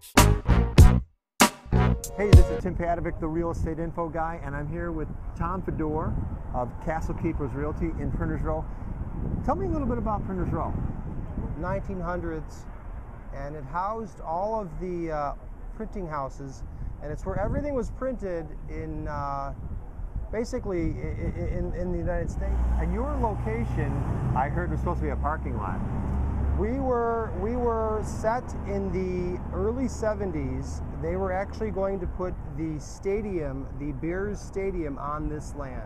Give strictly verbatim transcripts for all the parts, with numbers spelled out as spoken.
Hey, this is Tim Padovic, the Real Estate Info Guy, and I'm here with Tom Fedor of Castle Keepers Realty in Printers Row. Tell me a little bit about Printers Row. nineteen hundreds, and it housed all of the uh, printing houses, and it's where everything was printed in uh, basically in, in the United States. And your location, I heard, was supposed to be a parking lot. We were we were set in the early seventies. They were actually going to put the stadium, the Bears Stadium, on this land,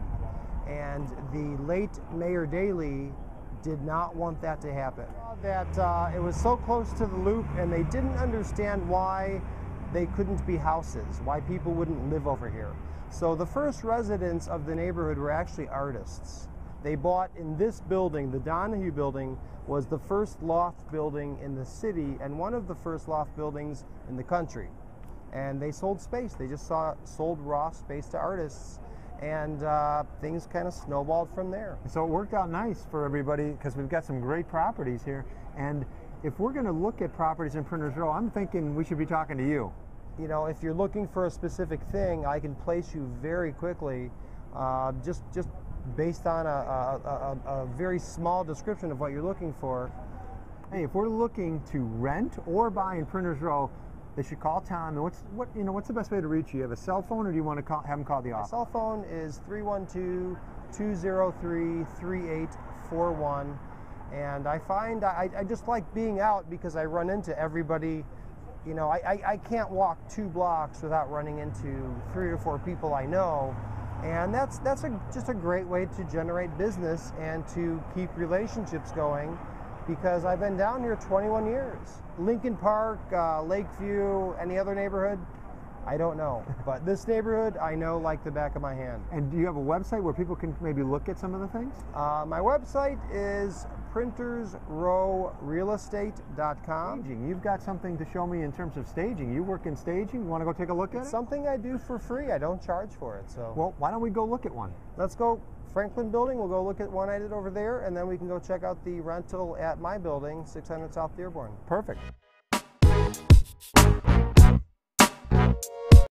and the late Mayor Daley did not want that to happen. That uh, it was so close to the loop, and they didn't understand why they couldn't be houses, why people wouldn't live over here. So the first residents of the neighborhood were actually artists. They bought in this building, the Donahue Building, was the first loft building in the city and one of the first loft buildings in the country. And they sold space. They just saw sold raw space to artists, and uh, things kind of snowballed from there. So it worked out nice for everybody because we've got some great properties here. And if we're going to look at properties in Printers Row, I'm thinking we should be talking to you. You know, if you're looking for a specific thing, I can place you very quickly, uh, just just based on a, a, a, a very small description of what you're looking for. Hey, if we're looking to rent or buy in Printers Row, they should call Tom. And what's what you know? What's the best way to reach you? You have a cell phone, or do you want to call, have him call the My office? cell phone is three one two, two zero three, three eight four one, and I find I, I just like being out because I run into everybody. You know, I, I, I can't walk two blocks without running into three or four people I know, and that's that's a, just a great way to generate business and to keep relationships going, because I've been down here twenty-one years. Lincoln Park, uh, Lakeview, any other neighborhood, I don't know. But this neighborhood, I know like the back of my hand. And do you have a website where people can maybe look at some of the things? Uh, my website is printers row real estate dot com. Staging. You've got something to show me in terms of staging. You work in staging. You want to go take a look at It's it? something I do for free. I don't charge for it. So Well, why don't we go look at one? let's go Franklin Building. We'll go look at one I did over there, and then we can go check out the rental at my building, six hundred South Dearborn. Perfect.